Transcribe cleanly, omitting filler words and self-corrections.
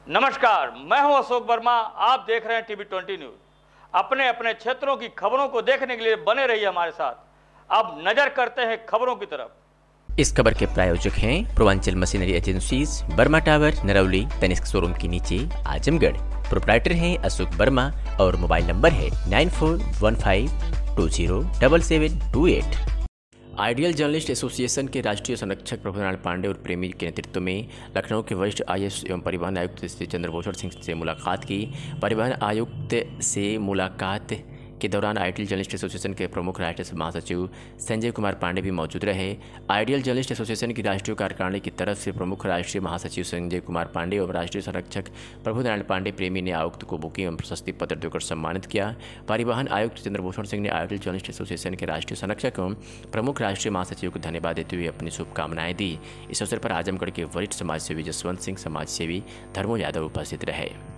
नमस्कार, मैं हूं अशोक वर्मा। आप देख रहे हैं टीवी 20 न्यूज। अपने अपने क्षेत्रों की खबरों को देखने के लिए बने रहिए हमारे साथ। अब नजर करते हैं खबरों की तरफ। इस खबर के प्रायोजक हैं Purvanchal machinery agencies, Verma tower, Narauli, Tanishq showroom के नीचे, आजमगढ़। प्रोप्राइटर हैं अशोक वर्मा और मोबाइल नंबर है 9415207728। आइडियल जर्नलिस्ट एसोसिएशन के राष्ट्रीय संरक्षक प्रभुनारायण पांडे और प्रेमी के नेतृत्व में लखनऊ के वरिष्ठ आईएएस एवं परिवहन आयुक्त श्री चंद्रभूषण सिंह से मुलाकात की। परिवहन आयुक्त से मुलाकात के दौरान आइडियल जर्नलिस्ट एसोसिएशन के प्रमुख राष्ट्रीय महासचिव संजय कुमार पांडे भी मौजूद रहे। आइडियल जर्नलिस्ट एसोसिएशन की राष्ट्रीय कार्यकारिणी की तरफ से प्रमुख राष्ट्रीय महासचिव संजय कुमार पांडे और राष्ट्रीय संरक्षक प्रभुनारायण पांडे प्रेमी ने आयुक्त को बुके एवं प्रशस्ति पत्र देकर सम्मानित किया। परिवहन आयुक्त चंद्रभूषण सिंह ने आइडियल जर्नलिस्ट एसोसिएशन के राष्ट्रीय संरक्षक एवं प्रमुख राष्ट्रीय महासचिव को धन्यवाद देते हुए अपनी शुभकामनाएं दी। इस अवसर पर आजमगढ़ के वरिष्ठ समाजसेवी जसवंत सिंह, समाजसेवी धर्मो यादव उपस्थित रहे।